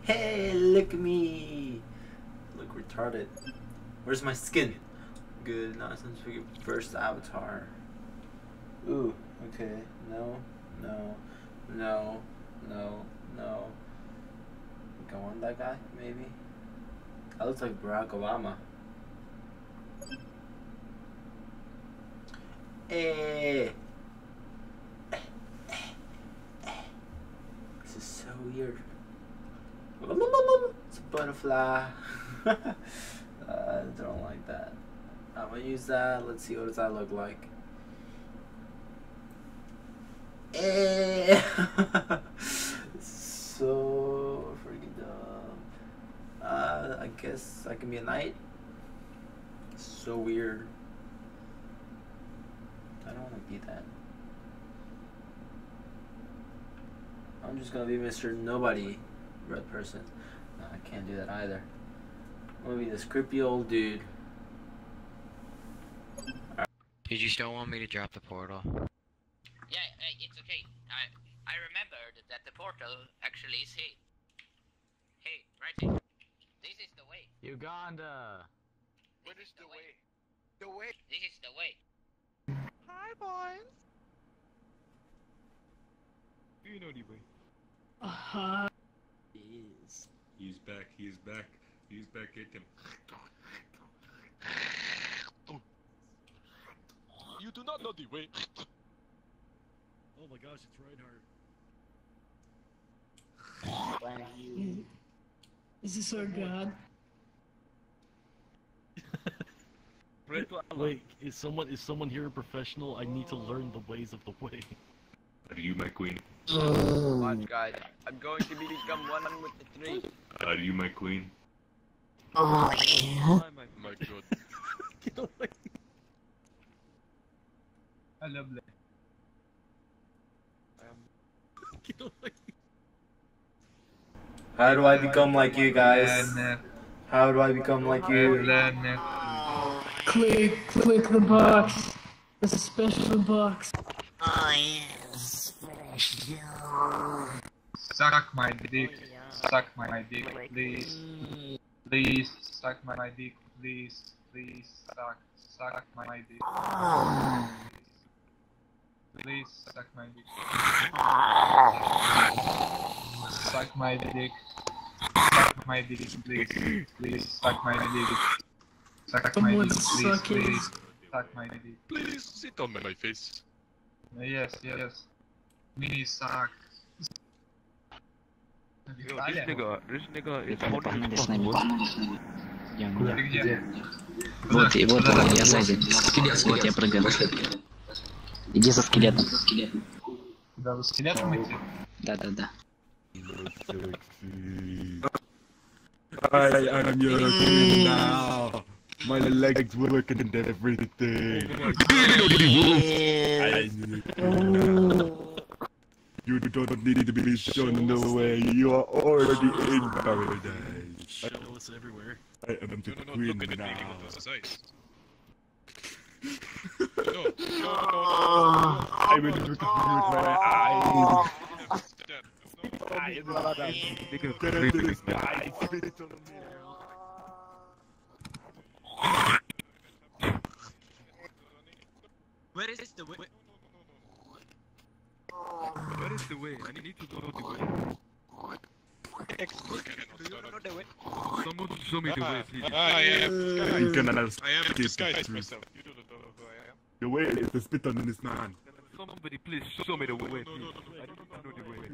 Hey, look at me. Look retarded. Where's my skin? Good nonsense figure. First avatar. Ooh, okay. No, no, no, no, no. Go on that guy, maybe? That looks like Barack Obama. Hey. This is so weird. It's a butterfly. I don't like that. I'm gonna use that. Let's see, what does that look like? So freaking dumb. I guess I can be a knight. So weird. I don't want to be that. I'm just gonna be Mr. Nobody red person. No, I can't do that either. I'm gonna be this creepy old dude. Did you still want me to drop the portal? Yeah, it's okay. I remembered that the portal actually is here. Hey, right here. This is the way. Uganda! What is the way? The way? This is the way. Hi, boys. Do you know the way? He's back, he's back. He's back at him. You do not know the way. Oh my gosh, it's Reinhardt. Is this our god? Wait, is someone here a professional? I need to learn the ways of the way. Are you my queen? Watch, guys. I'm going to become one with the tree. Are you my queen? Oh yeah. Oh my god. Get away. I love that. Get away. How do I become like you guys? How do I become like you? Click the box. There's a special box. Oh yes, special. Suck my dick. Suck my dick, please. Please, suck my dick, please. Please, suck my dick. Please, suck my dick. Suck my dick. Suck my dick, please. Please, suck my dick. Suck my dick, please. Please, suck my dick. Please sit on my face. Yes. Me suck. Yo, this nigga is holding Погнали his снайпу. Ты где? Вот, и вот, я сзади. Вот, я прыгаю. Иди за скелетом. Куда вы скелетом идти? Да. I am your queen now. My legs working and everything. You don't need to be shown the way. You are already in paradise. Shadows everywhere. I am the queen now. I will look at you with my eyes. Where is the way? Where is the way? I need to know the way. Do you know the way? Someone show me the way, please. I am disguised myself. You don't know who I am. The way is the spit on this man. Somebody please show me the way, please. I need to know the way.